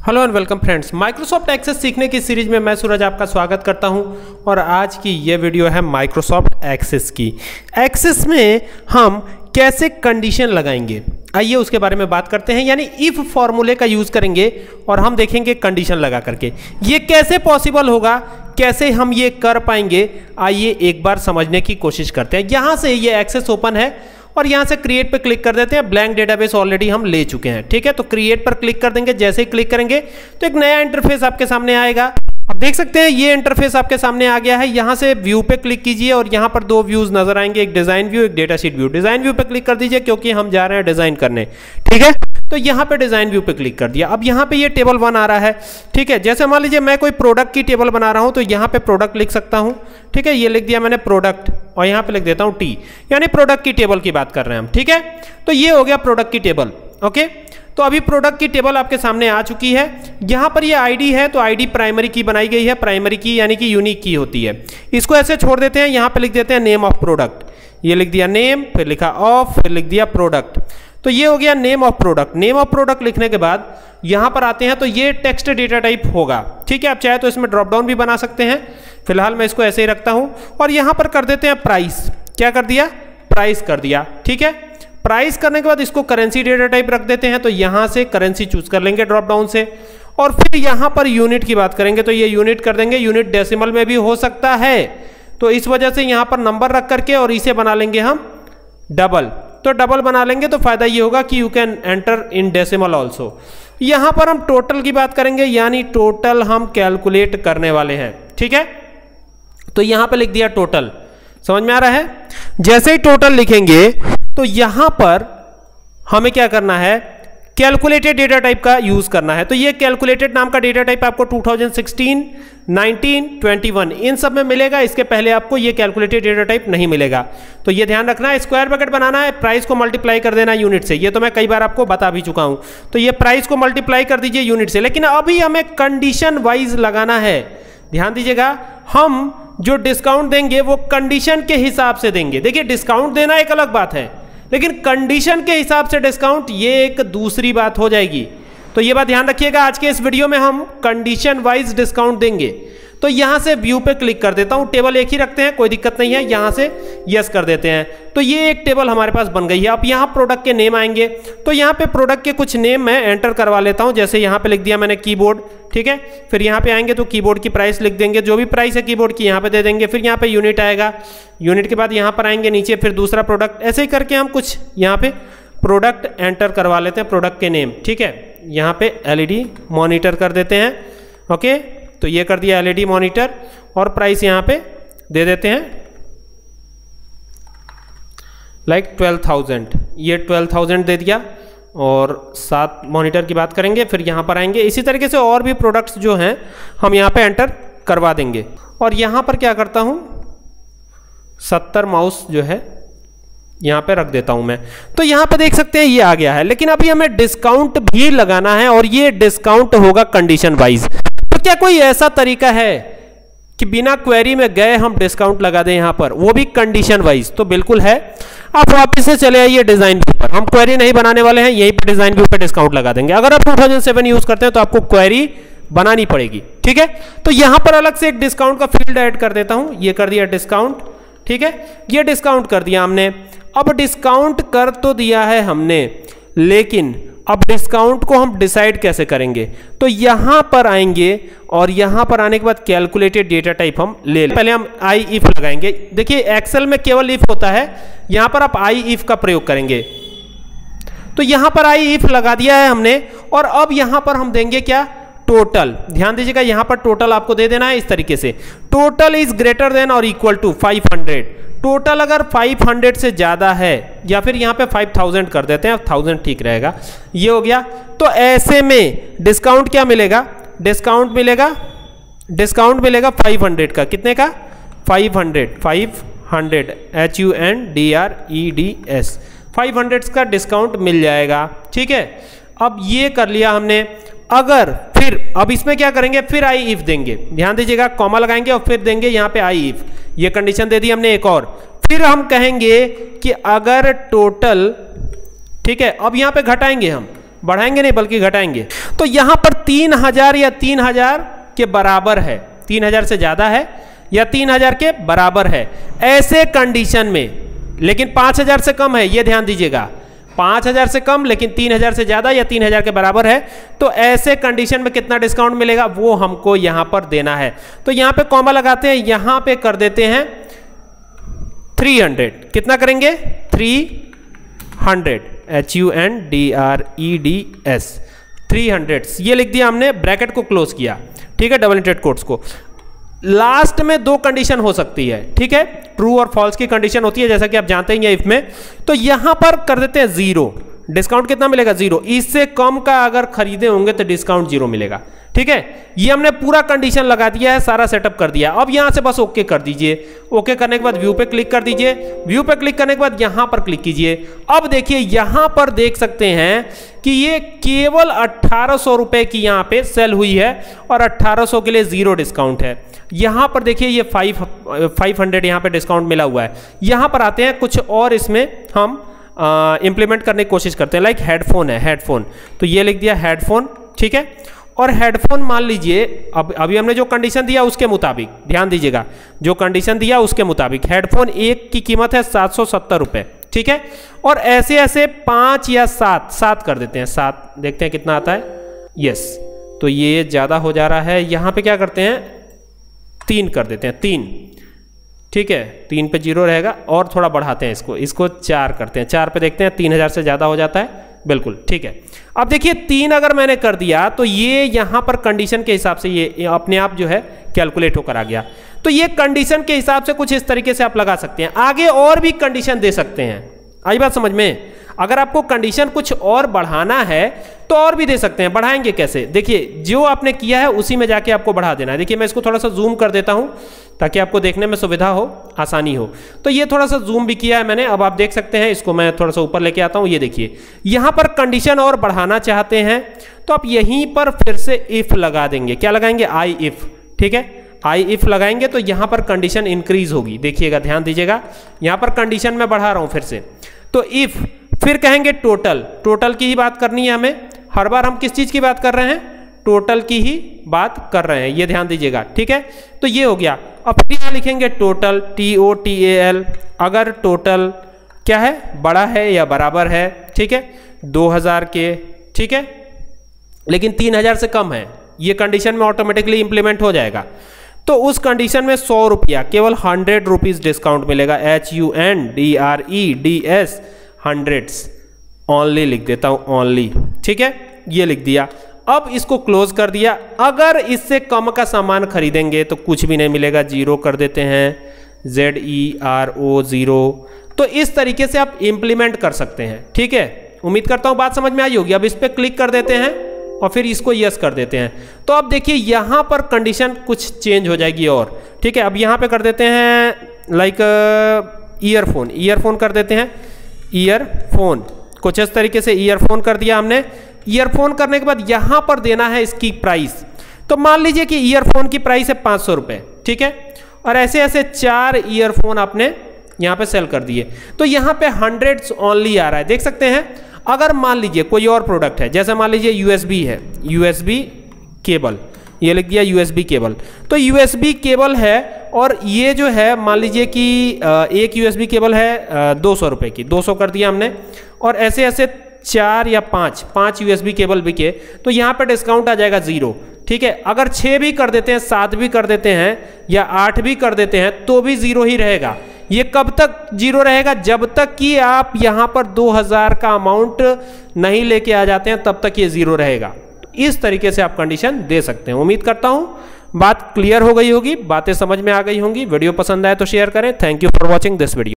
Hello and welcome friends, Microsoft Access सीखने की series में मैं सूरज आपका स्वागत करता हूं। और आज की ये वीडियो है माइक्रोसॉफ्ट एक्सेस की। एक्सेस में हम कैसे कंडीशन लगाएंगे, आइए उसके बारे में बात करते हैं। यानी इफ फॉर्मूले का यूज करेंगे और हम देखेंगे कंडीशन लगा करके ये कैसे पॉसिबल होगा, कैसे हम ये कर पाएंगे। आइए एक बार समझने की कोशिश करते हैं। यहां से ये एक्सेस ओपन है और यहां से क्रिएट पे क्लिक कर देते हैं। ब्लैंक डेटाबेस ऑलरेडी हम ले चुके हैं, ठीक है। तो क्रिएट पर क्लिक कर देंगे। जैसे ही क्लिक करेंगे तो एक नया इंटरफेस आपके सामने आएगा। अब देख सकते हैं ये इंटरफेस आपके सामने आ गया है। यहां से व्यू पे क्लिक कीजिए और यहां पर दो व्यूज नजर आएंगे, एक डिजाइन व्यू, एक data sheet view. Design view पे क्लिक कर दीजिए क्योंकि हम जा रहे हैं डिजाइन करने, ठीक है। तो यहां पे डिजाइन व्यू पे क्लिक कर दिया। अब यहां पे ये टेबल 1 आ रहा है, ठीक है। जैसे मान लीजिए मैं कोई प्रोडक्ट की टेबल बना रहा हूं तो यहां पे प्रोडक्ट लिख सकता हूं, ठीक है। ये लिख दिया मैंने प्रोडक्ट और यहां पे लिख देता हूं टी, यानी प्रोडक्ट की टेबल की बात कर रहे हैं हम, ठीक है। तो ये हो गया प्रोडक्ट की टेबल, ओके। तो अभी प्रोडक्ट की टेबल आपके सामने आ चुकी है। यहां पर ये आईडी है तो आईडी प्राइमरी की बनाई गई है। प्राइमरी की यानी कि यूनिक की होती है। इसको ऐसे छोड़ देते हैं। यहां पे लिख देते हैं नेम ऑफ प्रोडक्ट। ये लिख दिया नेम, फिर लिखा ऑफ, फिर लिख दिया प्रोडक्ट। तो ये हो गया name of product. Name of product लिखने के बाद यहां पर आते हैं तो ये टेक्स्ट डेटा टाइप होगा, ठीक है। आप चाहे तो इसमें ड्रॉप डाउन भी बना सकते हैं। फिलहाल मैं इसको ऐसे ही रखता हूं और यहां पर कर देते हैं प्राइस। क्या कर दिया? प्राइस कर दिया, ठीक है। प्राइस करने के बाद इसको करेंसी डेटा टाइप रख देते हैं। तो यहां से करेंसी चूज कर लेंगे ड्रॉप डाउन से और फिर यहां पर यूनिट की बात करेंगे तो ये यूनिट कर देंगे। यूनिट डेसिमल में भी हो सकता है तो इस वजह से यहां पर नंबर रख करके और इसे बना लेंगे हम डबल। तो डबल बना लेंगे तो फायदा ये होगा कि you can enter in decimal also. यहां पर हम टोटल की बात करेंगे, यानी टोटल हम कैलकुलेट करने वाले हैं, ठीक है। तो यहां पर लिख दिया टोटल। समझ में आ रहा है? जैसे ही टोटल लिखेंगे तो यहां पर हमें क्या करना है, कैलकुलेटेड डेटा टाइप का यूज करना है। तो ये कैलकुलेटेड नाम का डेटा टाइप आपको 2016, 19, 21 इन सब में मिलेगा। इसके पहले आपको ये कैलकुलेटेड डेटा टाइप नहीं मिलेगा। तो ये ध्यान रखना है। स्क्वायर ब्रैकेट बनाना है, प्राइस को मल्टीप्लाई कर देना यूनिट से। ये तो मैं कई बार आपको बता भी चुका हूं। तो ये प्राइस को मल्टीप्लाई कर दीजिए यूनिट से। लेकिन अभी हमें कंडीशन वाइज लगाना है। ध्यान दीजिएगा, हम जो डिस्काउंट देंगे वो कंडीशन के हिसाब से देंगे। देखिए, डिस्काउंट देना एक अलग बात है, लेकिन कंडीशन के हिसाब से डिस्काउंट ये एक दूसरी बात हो जाएगी। तो ये बात ध्यान रखिएगा। आज के इस वीडियो में हम कंडीशन वाइज डिस्काउंट देंगे। तो यहां से व्यू पे क्लिक कर देता हूं। टेबल एक ही रखते हैं, कोई दिक्कत नहीं है। यहां से यस कर देते हैं तो ये एक टेबल हमारे पास बन गई है। अब यहां प्रोडक्ट के नेम आएंगे तो यहां पे प्रोडक्ट के कुछ नेम मैं एंटर करवा लेता हूं। जैसे यहां पे लिख दिया मैंने कीबोर्ड, ठीक है। फिर यहां पे आएंगे तो कीबोर्ड की प्राइस लिख देंगे, जो भी प्राइस है कीबोर्ड की यहां पे दे देंगे। फिर यहां पे यूनिट आएगा, यूनिट के बाद यहां पर आएंगे नीचे, फिर दूसरा प्रोडक्ट। ऐसे ही करके हम कुछ यहां पे प्रोडक्ट एंटर करवा लेते हैं, प्रोडक्ट के नेम, ठीक है। यहां पे एलईडी मॉनिटर कर देते हैं, ओके। तो ये कर दिया एलईडी मॉनिटर और प्राइस यहां पे दे देते हैं लाइक 12,000। ये 12,000 दे दिया और 7 मॉनिटर की बात करेंगे। फिर यहां पर आएंगे, इसी तरीके से और भी प्रोडक्ट्स जो हैं हम यहां पे एंटर करवा देंगे। और यहां पर क्या करता हूं, 70 माउस जो है यहां पे रख देता हूं मैं। तो यहां पे देख सकते हैं ये आ गया है। लेकिन अभी हमें डिस्काउंट भी लगाना है और ये डिस्काउंट होगा कंडीशन वाइज। तो क्या कोई ऐसा तरीका है कि बिना क्वेरी में गए हम डिस्काउंट लगा दें यहां पर, वो भी कंडीशन वाइज? तो बिल्कुल है। आप वापस से चले आइए डिजाइन व्यू पर। हम क्वेरी नहीं बनाने वाले हैं, यहीं पर डिजाइन व्यू पर डिस्काउंट लगा देंगे। अगर आप 2007 यूज करते हैं तो आपको क्वेरी बनानी पड़ेगी, ठीक है। तो यहां पर अलग से एक डिस्काउंट का फील्ड ऐड कर देता हूं। ये कर दिया डिस्काउंट, ठीक है। ये डिस्काउंट कर दिया हमने। अब डिस्काउंट कर तो दिया है हमने, लेकिन अब डिस्काउंट को हम डिसाइड कैसे करेंगे? तो यहां पर आएंगे और यहां पर आने के बाद कैलकुलेटेड डेटा टाइप हम ले लें। पहले हम आई इफ लगाएंगे। देखिए, एक्सेल में केवल इफ होता है, यहां पर आप आई इफ का प्रयोग करेंगे। तो यहां पर आई इफ लगा दिया है हमने और अब यहां पर हम देंगे क्या, टोटल। ध्यान दीजिएगा, यहां पर टोटल आपको दे देना है इस तरीके से। टोटल इज ग्रेटर देन और इक्वल टू 500। टोटल अगर 500 से ज्यादा है, या फिर यहां पे 5000 कर देते हैं, 1000 ठीक रहेगा। ये हो गया। तो ऐसे में डिस्काउंट क्या मिलेगा, डिस्काउंट मिलेगा 500 का। कितने का? 500 HUNDREDS 500 का डिस्काउंट मिल जाएगा, ठीक है। अब ये कर लिया हमने। अगर फिर अब इसमें क्या करेंगे, फिर आई इफ देंगे। ध्यान दीजिएगा, कॉमा लगाएंगे और फिर देंगे यहां पे आई इफ। ये कंडीशन दे दी हमने एक और। फिर हम कहेंगे कि अगर टोटल, ठीक है। अब यहां पे घटाएंगे हम, बढ़ाएंगे नहीं बल्कि घटाएंगे। तो यहां पर 3000 या 3000 के बराबर है, 3000 से ज्यादा है या 3000 के बराबर है ऐसे कंडीशन में, लेकिन 5000 से कम है, यह ध्यान दीजिएगा, 5000 से कम लेकिन 3000 से ज्यादा या 3000 के बराबर है, तो ऐसे कंडीशन में कितना डिस्काउंट मिलेगा वो हमको यहां पर देना है। तो यहां पे कॉमा लगाते हैं, यहां पे कर देते हैं 300। कितना करेंगे? 300, HUNDREDS 300, ये लिख दिया हमने, ब्रैकेट को क्लोज किया, ठीक है, डबल इंटेड कोट्स को। लास्ट में दो कंडीशन हो सकती है, ठीक है, ट्रू और फॉल्स की कंडीशन होती है जैसा कि आप जानते हैं इफ में। तो यहां पर कर देते हैं 0, डिस्काउंट कितना मिलेगा? 0। इससे कम का अगर खरीदे होंगे तो डिस्काउंट 0 मिलेगा, ठीक है। ये हमने पूरा कंडीशन लगा दिया है, सारा सेटअप कर दिया। अब यहां से बस ओके कर दीजिए। ओके करने के बाद व्यू पे क्लिक कर दीजिए। व्यू पे क्लिक करने के बाद यहां पर क्लिक कीजिए। अब देखिए यहां पर देख सकते हैं कि ये केवल 1800 रुपए की यहां पे सेल हुई है और 1800 के लिए 0 डिस्काउंट है। यहां पर देखिए ये 500 यहां पे डिस्काउंट मिला हुआ है। यहां पर आते हैं, कुछ और इसमें हम इंप्लीमेंट करने की कोशिश करते हैं। लाइक हेडफोन है, हेडफोन, तो ये लिख दिया हेडफोन, ठीक है। और हेडफोन मान लीजिए, अब अभी हमने जो कंडीशन दिया उसके मुताबिक, ध्यान दीजिएगा, जो कंडीशन दिया उसके मुताबिक हेडफोन एक की कीमत है 770 रुपए, ठीक है। और ऐसे ऐसे 5 या 7 कर देते हैं, 7 देखते हैं कितना आता है। यस, तो ये ज्यादा हो जा रहा है। यहां पे क्या करते हैं, 3 कर देते हैं, 3, ठीक है, 3 पे 0 रहेगा और थोड़ा बढ़ाते हैं इसको 4 करते हैं। 4 पे देखते हैं, 3000 से ज्यादा हो जाता है, बिल्कुल ठीक है। अब देखिए 3 अगर मैंने कर दिया तो ये यहां पर कंडीशन के हिसाब से ये अपने आप जो है कैलकुलेट होकर आ गया। तो ये कंडीशन के हिसाब से कुछ इस तरीके से आप लगा सकते हैं। आगे और भी कंडीशन दे सकते हैं, आई बात समझ में। अगर आपको कंडीशन कुछ और बढ़ाना है तो और भी दे सकते हैं। बढ़ाएंगे कैसे? देखिए जो आपने किया है उसी में जाके आपको बढ़ा देना है। देखिए मैं इसको थोड़ा सा जूम कर देता हूं ताकि आपको देखने में सुविधा हो, आसानी हो। तो ये थोड़ा सा जूम भी किया है मैंने, अब आप देख सकते हैं। इसको मैं थोड़ा सा ऊपर लेके आता हूं। ये देखिए यहां पर कंडीशन और बढ़ाना चाहते हैं तो आप यहीं पर फिर से इफ लगा देंगे। क्या लगाएंगे? आई इफ, ठीक है, आई इफ लगाएंगे तो यहां पर कंडीशन इंक्रीज होगी। देखिएगा, ध्यान दीजिएगा, यहां पर कंडीशन में बढ़ा रहा हूं फिर से। तो इफ, फिर कहेंगे टोटल, टोटल की ही बात करनी है हमें। हर बार हम किस चीज की बात कर रहे हैं? टोटल की ही बात कर रहे हैं, ये ध्यान दीजिएगा, ठीक है। तो ये हो गया। अब फिर यहां लिखेंगे टोटल, TOTAL, अगर टोटल क्या है, बड़ा है या बराबर है, ठीक है, 2000 के, ठीक है, लेकिन 3000 से कम है, ये कंडीशन में ऑटोमेटिकली इंप्लीमेंट हो जाएगा। तो उस कंडीशन में 100 रुपया, केवल 100 रुपीज डिस्काउंट मिलेगा। HUNDREDS, हंड्रेड्स, ओनली लिख देता हूं, ओनली, ठीक है, ये लिख दिया। अब इसको क्लोज कर दिया। अगर इससे कम का सामान खरीदेंगे तो कुछ भी नहीं मिलेगा, 0 कर देते हैं, ZERO 0। तो इस तरीके से आप इंप्लीमेंट कर सकते हैं, ठीक है। उम्मीद करता हूं बात समझ में आई होगी। अब इस पर क्लिक कर देते हैं और फिर इसको यस कर देते हैं। तो अब देखिए यहां पर कंडीशन कुछ चेंज हो जाएगी और, ठीक है। अब यहां पे कर देते हैं लाइक ईयरफोन, ईयरफोन कर देते हैं, ईयरफोन, कुछ इस तरीके से ईयरफोन कर दिया हमने। ईयरफोन करने के बाद यहां पर देना है इसकी प्राइस। तो मान लीजिए कि ईयरफोन की प्राइस है 500 रुपए, ठीक है, और ऐसे ऐसे 4 ईयरफोन आपने यहां पे सेल कर दिए। तो यहां पे हंड्रेड्स ओनली आ रहा है, देख सकते हैं। अगर मान लीजिए कोई और प्रोडक्ट है, जैसे मान लीजिए USB है, USB केबल, ये लिख दिया USB केबल। तो USB केबल है और ये जो है मान लीजिए कि एक USB केबल है 200 रुपए की, 200 कर दिया हमने। और ऐसे ऐसे 4 या 5 USB केबल बिके तो यहाँ पे डिस्काउंट आ जाएगा 0, ठीक है। अगर 6 भी कर देते हैं, 7 भी कर देते हैं या 8 भी कर देते हैं तो भी 0 ही रहेगा। ये कब तक 0 रहेगा? जब तक कि आप यहाँ पर 2000 का अमाउंट नहीं लेके आ जाते हैं तब तक ये 0 रहेगा। इस तरीके से आप कंडीशन दे सकते हैं। उम्मीद करता हूं बात क्लियर हो गई होगी, बातें समझ में आ गई होंगी। वीडियो पसंद आए तो शेयर करें। Thank you for watching this video.